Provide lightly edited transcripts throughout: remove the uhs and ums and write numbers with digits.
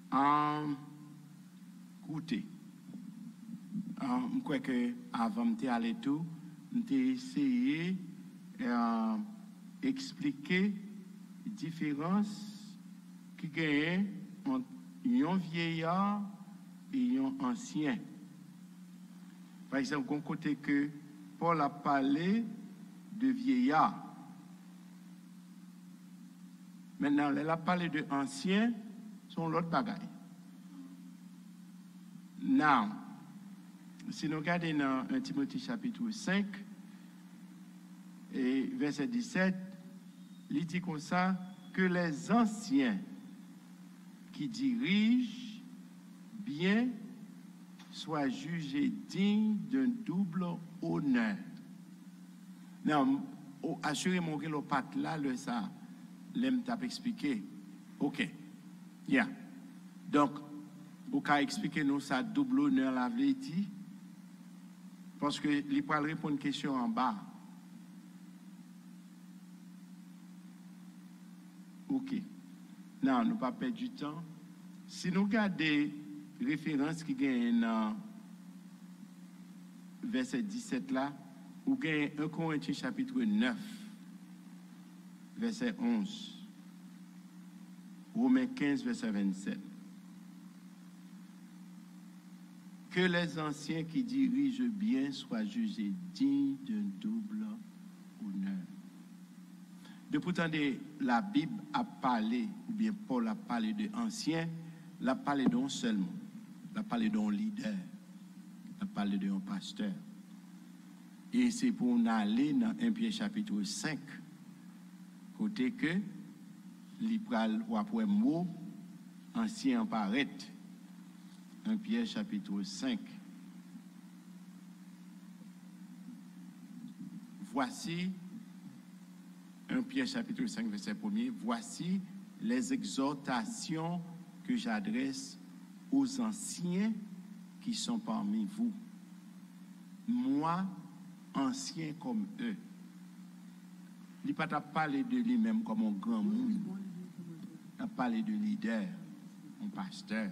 en goûter. Je crois que avant de aller tout, j'ai essayé d'expliquer la différence qui gagne entre un vieillard et un ancien. Par exemple, on côté que Paul a parlé de vieillard. Maintenant, elle a parlé de ancien, sont l'autre bagaille. Now, si nous regardons dans 1 Timothée chapitre 5 et verset 17, il dit comme ça que les anciens qui dirigent bien soient jugés dignes d'un double honneur. Non, assurez-moi que le patte là, le ça, l'aime t'a expliqué. OK. Yeah. Donc, vous pouvez expliquer nous ça double honneur la vérité parce que il peut répondre une question en bas. OK. Non, nous pas perdre du temps. Si nous regardons des références qui gagnent dans verset 17 là, ou gagnez 1 Corinthiens chapitre 9, verset 11. Romains 15, verset 27. Que les anciens qui dirigent bien soient jugés dignes d'un double honneur. De pourtant, la Bible a parlé, ou bien Paul a parlé de anciens, il a parlé d'un seul mot. Il a parlé d'un leader. Il a parlé d'un pasteur. Et c'est pour nous aller dans 1 Pierre chapitre 5, côté que l'ipral ou après mot ancien paraît. 1 Pierre chapitre 5. Voici 1 Pierre chapitre 5 verset 1er. Voici les exhortations que j'adresse aux anciens qui sont parmi vous. Moi, ancien comme eux. Il n'a pas parlé de lui-même comme un grand monde. Il a parlé de leader, un pasteur.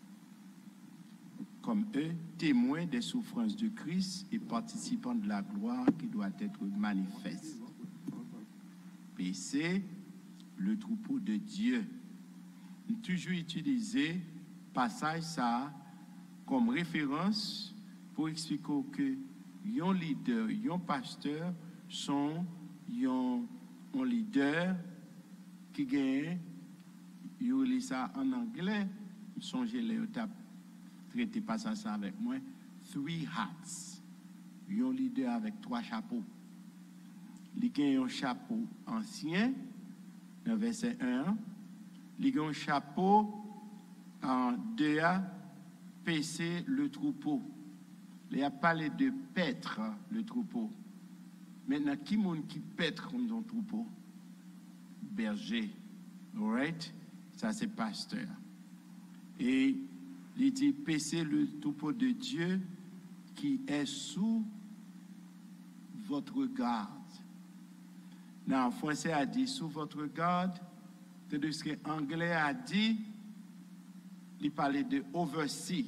Comme eux, témoins des souffrances de Christ et participants de la gloire qui doit être manifeste. Et c'est le troupeau de Dieu. Nous avons toujours utilisé passage ça comme référence pour expliquer que un leader, un pasteur sont un leader qui gagne, il lit ça en anglais, songez les traité pas ça avec moi, 3 hats. Un leader avec 3 chapeaux. Il gagne un chapeau ancien, dans verset 1. Il gagne un chapeau en 2a, paisser le troupeau. Il a parlé de paître le troupeau. Maintenant, qui monde qui paître dans le troupeau? Berger. Alright? Ça, c'est pasteur. Et il dit paisser le troupeau de Dieu qui est sous votre garde. En français a dit sous votre garde, c'est ce que l'anglais a dit, il parlait de oversee.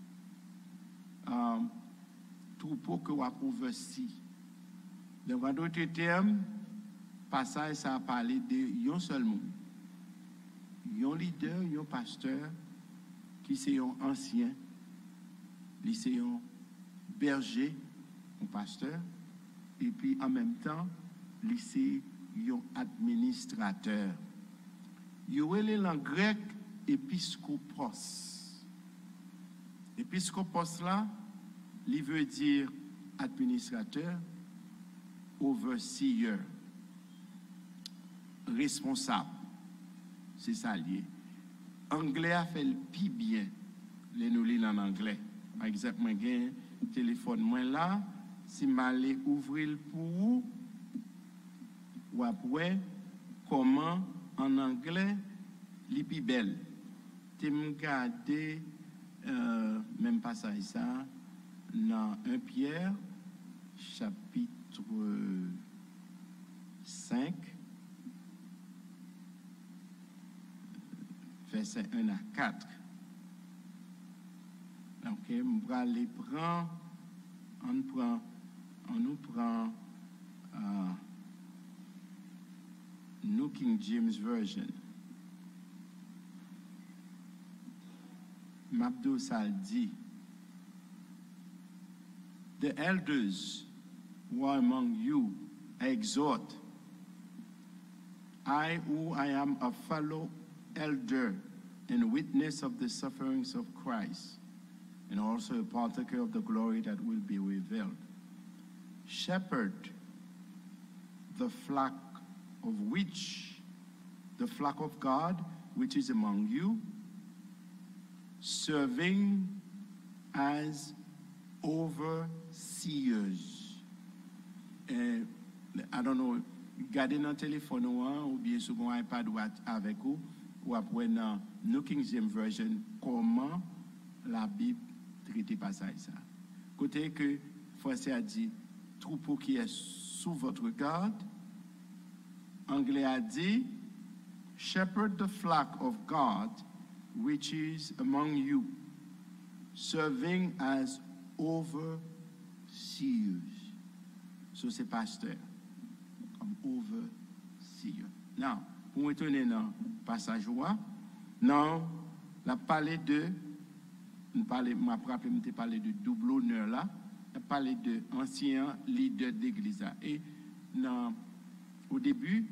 Troupeau que vous oversee. Donc, en d'autres termes, passage, ça a parlé de un seul monde. Un leader, un pasteur, qui c'est un ancien, qui c'est un berger, un pasteur, et puis en même temps, qui c'est un administrateur. Il y a en grec épiscopos. Épiscopos là, il veut dire administrateur, overseer, responsable. C'est ça lié. Anglais a fait le plus bien, les nous lisons en anglais. Par exemple, moi j'ai un téléphone moi là, si m'aller ouvrir pour vous, ou après comment en anglais les plus belles. Tu me garder même pas ça dans 1 Pierre chapitre 5 verset 1 à 4. Ok, on va les prendre. On nous prend New King James Version. Mabdou Saldi. The elders who are among you, I exhort. I, who I am a fellow elder and witness of the sufferings of Christ, and also a partaker of the glory that will be revealed. Shepherd the flock of God, which is among you, serving as overseers. I don't know, gardez dans téléphone ou bien sur mon iPad avec vous, ou après dans New King James Version, comment la Bible traite passage ça. Côté que Français a dit troupeau qui est sous votre garde, Anglais a dit shepherd the flock of God which is among you, serving as overseers. So c'est pasteur, comme overseer. Now, pour retourner dans le passage, non, la parlé de, m'a parlé de double honneur là, la parlé de ancien leader d'église là. Et non, au début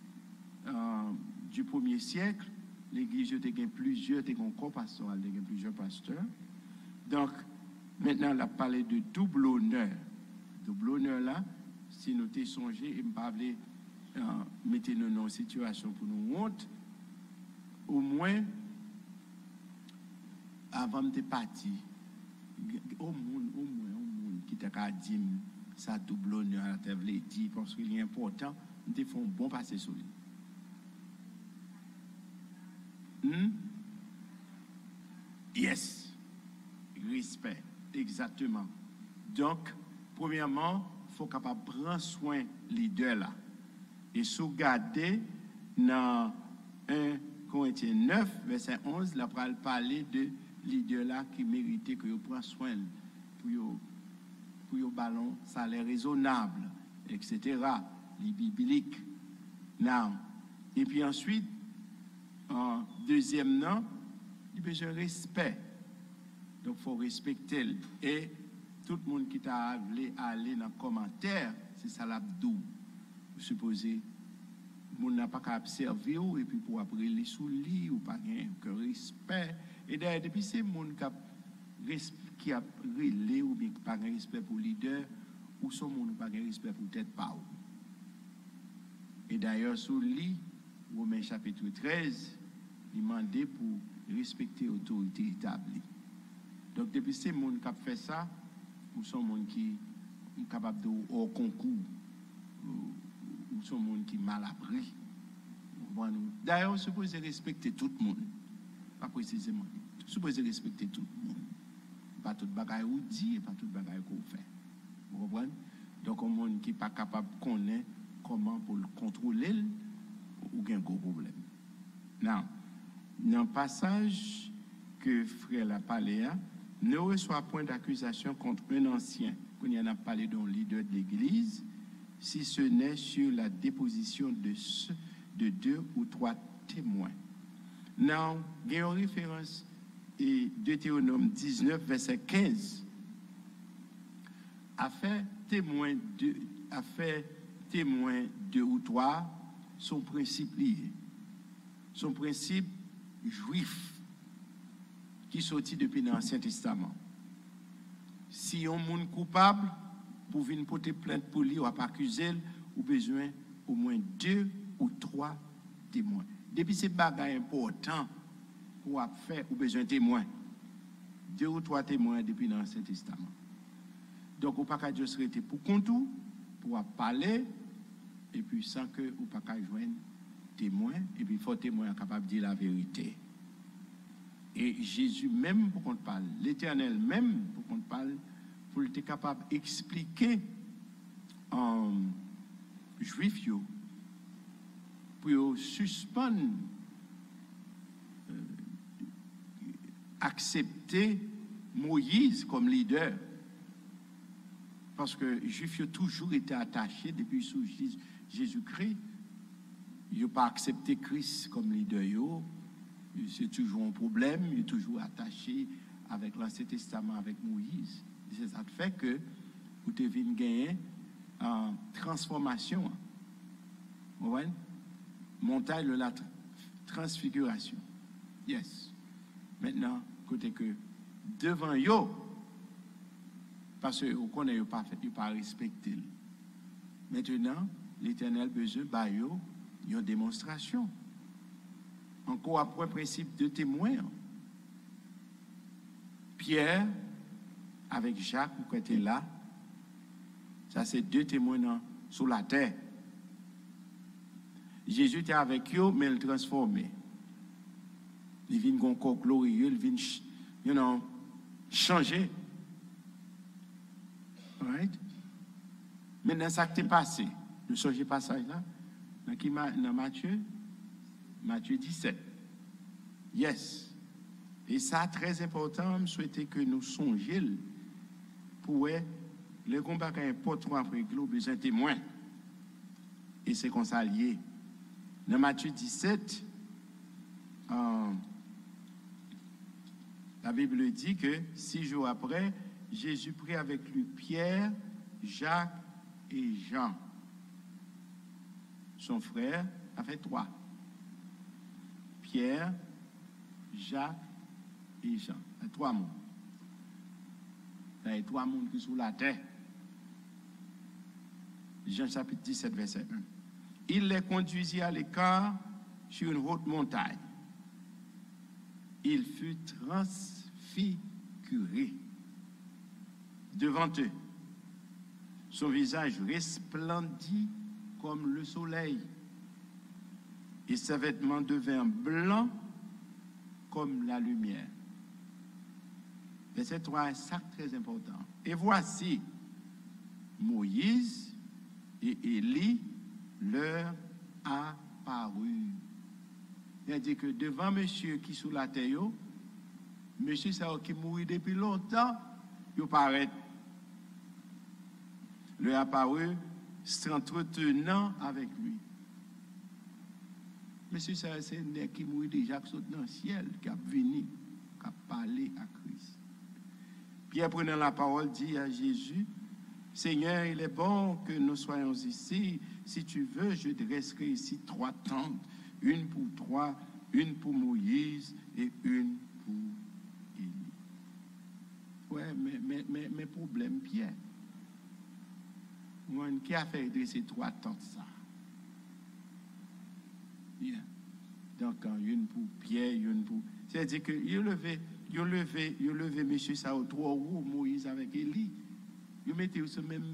du 1er siècle, l'église était plusieurs, plusieurs pasteurs. Donc, maintenant, la parlé de double honneur. Double honneur là, si nous t'es songé, et me parler, mettez-nous dans une situation pour nous honte, au moins, avant de partir, au monde qui t'a dit ça double honneur, t'as dit, parce qu'il est important, nous te font bon passer sur lui. Yes, respect, exactement. Donc, premièrement, il faut capable prendre soin leader là. Et sauvegarder dans 1 Corinthiens 9, verset 11, là, pour parler de leader là qui méritait que vous preniez soin pour le ballon salaire raisonnable, etc. Les bibliques. Now, et puis ensuite, deuxièmement, il y a besoin de respect. Donc, il faut respecter. Et tout le monde qui t'a aller dans le commentaire, c'est ça l'abdou. Vous supposez, le monde n'a pas qu'à observer et puis pour après les sous lit ou pas que respect. Et d'ailleurs, depuis c'est le monde qui a relé ou bien qui n'a pas de respect pour le leader, ou son monde n'a pas de respect pour peut-être pas. Et d'ailleurs, sous le lit, Romains chapitre 13, il demandait pour respecter l'autorité établie. Donc, depuis c'est le monde qui a fait ça, ou son monde qui est capable de au concours, ou son monde qui est mal appris. D'ailleurs, on suppose respecter tout le monde. Pas précisément. On suppose respecter tout le monde. Pas tout le bagaille ou dit et pas tout le bagaille qu'on fait. Vous comprenez? Donc, un monde qui n'est pas capable de connaître comment pour le contrôler, ou il y a un gros problème. Now, dans le passage que frère l'a parlé, ne reçoit point d'accusation contre un ancien, qu'on y en a parlé d'un leader de l'église, si ce n'est sur la déposition de 2 ou 3 témoins. Now, il y a une référence et Deutéronome 19, verset 15, a fait témoin 2 ou 3, son principe lié, son principe juif qui sortit depuis l'Ancien Testament. Si on est coupable, pour venir porter plainte pour lui ou accuser, ou besoin au moins 2 ou 3 témoins. Depuis ces bagages importants pour faire, ou besoin de témoins. 2 ou 3 témoins depuis l'Ancien Testament. Donc, on ne peut pas juste rester pour contour, pour parler, et puis sans que on ne peut pas joindre témoin, et puis il faut témoin capable de dire la vérité. Et Jésus même, pour qu'on parle, l'Éternel même, pour qu'on parle, pour être capable d'expliquer en juif, pour suspendre, accepter Moïse comme leader. Parce que les Juifs ont toujours été attachés depuis sous Jésus-Christ. Ils n'ont pas accepté Christ comme leader. C'est toujours un problème. Ils sont toujours attachés avec l'Ancien Testament, avec Moïse. C'est ça qui fait que vous devez gagner en transformation. Vous voyez? Montagne de la transfiguration. Yes. Maintenant, côté que devant eux, parce que vous connaissez pas fait, vous pas respecté. Maintenant, l'Éternel besoin de une démonstration. Encore après principe de témoin. Pierre avec Jacques, vous êtes là. Ça, c'est deux témoins sur la terre. Jésus était avec eux, mais il transformé. Il vient d'un corps glorieux, il vient changer. Right? Maintenant, ça qui est passé, le songez passage là, dans Matthieu 17. Yes. Et ça, très important, je souhaitais que nous songions pour le combat qui importe après le besoin de témoins. Et c'est qu'on s'allie. Dans Matthieu 17, la Bible dit que 6 jours après, Jésus prit avec lui Pierre, Jacques et Jean. Son frère a fait 3. Pierre, Jacques et Jean. Il y a 3 mondes. Il y a 3 mondes qui sont sur la terre. Jean chapitre 17, verset 1. Il les conduisit à l'écart sur une haute montagne. Il fut transfiguré devant eux. Son visage resplendit comme le soleil et ses vêtements devinrent blancs comme la lumière. Verset 3, c'est très important. Et voici Moïse et Élie leur apparu. C'est-à-dire que devant monsieur qui sous la terre, monsieur qui mourit depuis longtemps, il paraît. Leur apparu s'entretenant avec lui. Monsieur ça c'est un qui mourit déjà qui saute dans le ciel, qui a venu, qui a parlé à Christ. Pierre prenant la parole dit à Jésus, Seigneur, il est bon que nous soyons ici. Si tu veux, je dresserai ici 3 tentes, une pour toi, une pour Moïse et une pour Élie. Ouais, mais problème, Pierre. Qui a fait dresser 3 tentes ça? Yeah. Donc, une pour Pierre, une pour. C'est-à-dire que il levé, monsieur, ça au 3 roues, Moïse avec Élie. Ils mettaient sur le même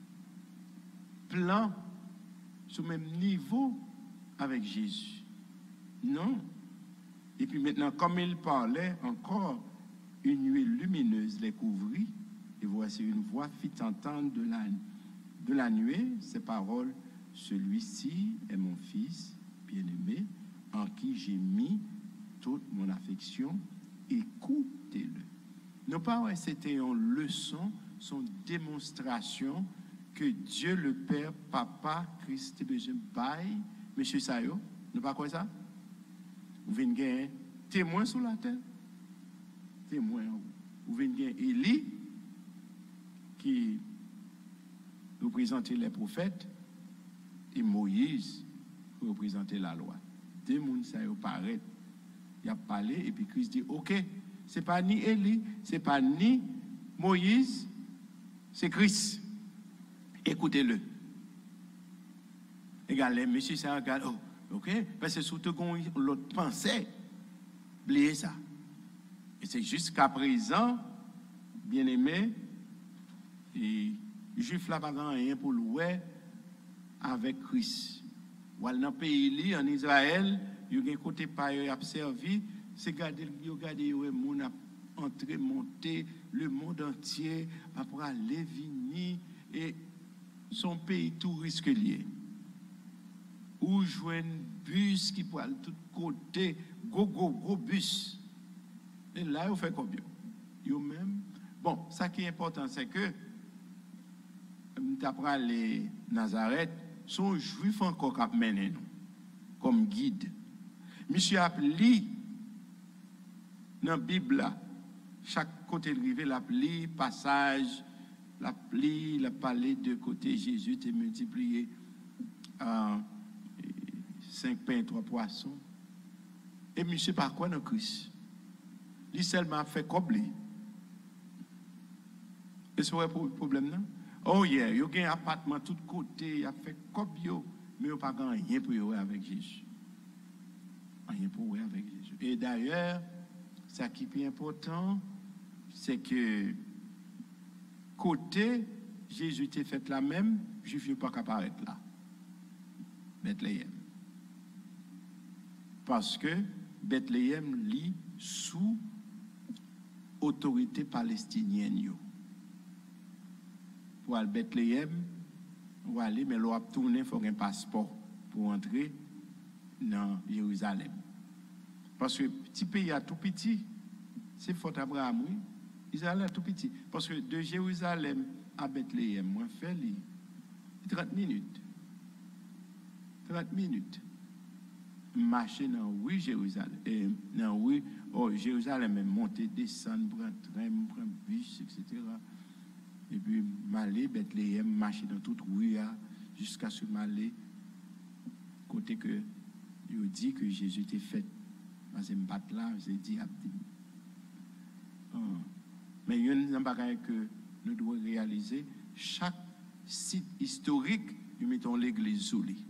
plan, sur le même niveau avec Jésus. Non. Et puis maintenant, comme il parlait, encore une nuée lumineuse les couvrit. Et voici une voix fit entendre de la nuée ces paroles. Celui-ci est mon fils bien-aimé, en qui j'ai mis toute mon affection. Écoutez-le. Non pas c'était une leçon, son démonstration que Dieu le Père, Papa, Christ, besoin bail, monsieur Sayo, ne pas quoi ça? Vous venez gagner témoin sur la terre, témoin. Vous venez gagner Élie qui représentait les prophètes et Moïse qui représentait la loi. Deux mondes Sayo paraît, il a parlé et puis Christ dit ok, c'est pas ni Élie, c'est pas ni Moïse, c'est Christ. Écoutez-le. Regardez, monsieur, ça regarde. Oh, ok? Parce que surtout qu'on l'autre pensée, oubliez ça. Et c'est jusqu'à présent, bien aimé, et les Juifs là pas rien pour louer avec Christ. Ou dans le pays en Israël, il y a un côté pas y a servi, c'est garder le monde a entré, monter, le monde entier après aller venir et son pays tout risque lié. Ou jouer un bus qui parle de tous côtés, gros bus. Et là, on fait combien? eux-mêmes. Bon, ça qui est important, c'est que, d'après les Nazareth, sont juifs encore qui mènent nous, comme guide. Monsieur a lu dans la Bible, là, chaque côté de rivière, la pli, passage, la pli, la parlé de côté Jésus est multiplié 5 pains et 3 poissons. Et monsieur par quoi dans Christ? Il seulement fait cobler. Et c'est le problème, non? Oh yeah, il y a un appartement de tous côtés, il a fait cobio, mais il n'y a pas rien pour y avec Jésus. Rien pour y avec Jésus. Et d'ailleurs, ce qui est important, c'est que côté Jésus était fait la même, Juif n'est pas capable d'être là. Bethléem. Parce que Bethléem lit sous autorité palestinienne. Pour aller à Bethléem, ou aller, mais l'on a tourné, il faut un passeport pour entrer dans Jérusalem. Parce que petit pays à tout petit, c'est Fort Abraham, oui. Israël est tout petit. Parce que de Jérusalem à Bethléem, moi, fait 30 minutes. 30 minutes. Marcher dans oui Jérusalem. Dans oui, Jérusalem, monter, descendre, prendre train, prendre bus, etc. Et puis, m'aller Bethléem, marcher dans toute rue jusqu'à ce m'aller, côté que il dit que Jésus était fait. Parce que je là, j'ai dit mais il y a un bagage que nous devons réaliser. Chaque site historique, nous mettons l'église sous lui.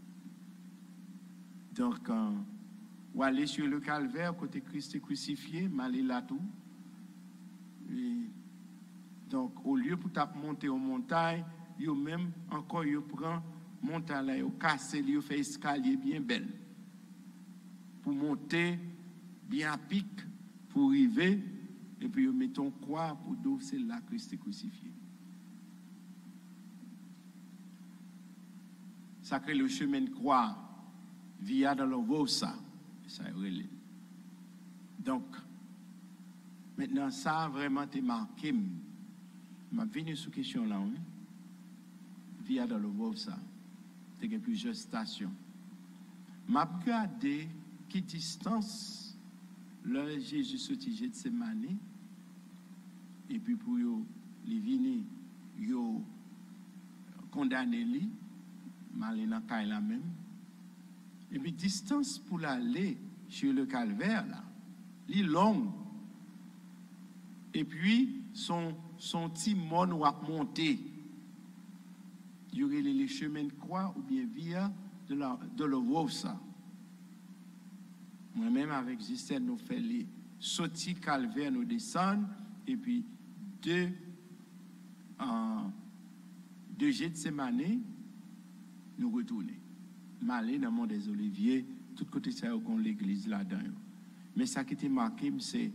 Donc, ou aller sur le calvaire, côté Christ est crucifié, m'aller là tout. Et donc, au lieu pour monter aux montagnes, yo même encore yo prend montagne là, yo casse, yo fait escalier bien belle. Pour monter bien à pic, pour arriver, et puis yo mettons croix pour dire c'est là que Christ est crucifié. Ça crée le chemin de croix, via Dolorosa, ça est relé. Donc, maintenant, ça a vraiment été marqué. Je suis venu sur cette question-là, oui. Via Dolorosa, il y a plusieurs stations. Je vais regarder quelle distance le Jésus sortit de Sémané, et puis pour les venir, yo condamné lui, malé dans la même. Et puis distance pour l'aller sur le calvaire là, li long. Et puis son petit monde va monter. Il y aurait les chemins de croix ou bien via de Dolorosa. Moi-même avec Gisèle, nous faisons les sorties calvaire, nous descendons, et puis de Gethsémané, nous retournons. M'aller dans le monde des Oliviers, tout côté ça, on l'église là-dedans. Mais ça qui était marqué, c'est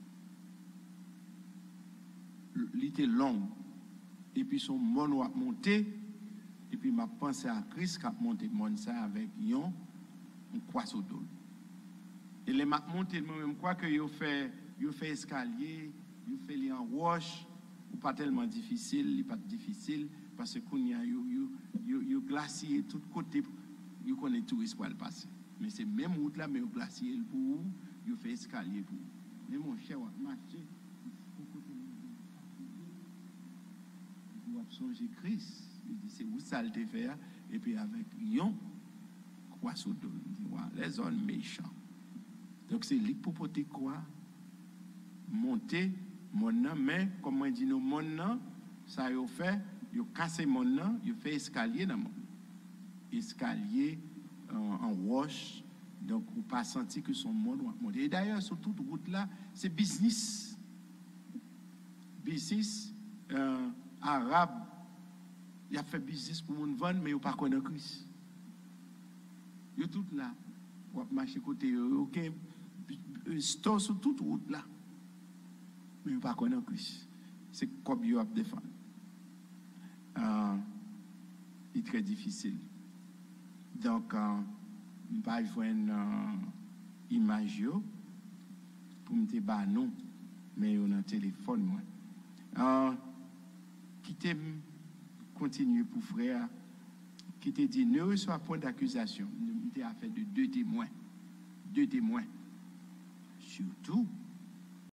l'été long, et puis son monde a monté, et puis m'a pensé à Christ qui a monté monde ça avec un croix au dos. Et les m'a monté moi-même quoi que yo fait escalier, yo fait les en roche, ou pas tellement difficile, il pas difficile parce que qu'on y a yo glacier tout côté, yo connaît touriste pour le passer. Mais c'est même route là mais yo glacier pour yo fait escalier pour. Mais mon cher marcher pour songer Christ, il dit c'est où ça le faire et puis avec yon croix sur dos, les hommes méchants. Donc c'est lui pour porter quoi? Monter mon nom, mais comme on dit, mon nom, ça y a fait, il a cassé mon nom, il a fait escalier dans mon escalier en roche, donc on pas senti que son monde va monter. Et d'ailleurs, sur toute route là, c'est business. Business arabe, il a fait business pour mon vendre, mais il n'a pas connu Christ. Il est tout là. On va marcher côté, ok. Store sur toute route là. Mais il n'y a pas connu Christ. C'est comme il a défendu. Il est très difficile. Donc, je vais jouer une image pour me dire, non, mais on a un téléphone moi. Qui t'aime continuer pour frère, qui te dit ne reçoit point d'accusation. Nous avons affaire de deux témoins. Surtout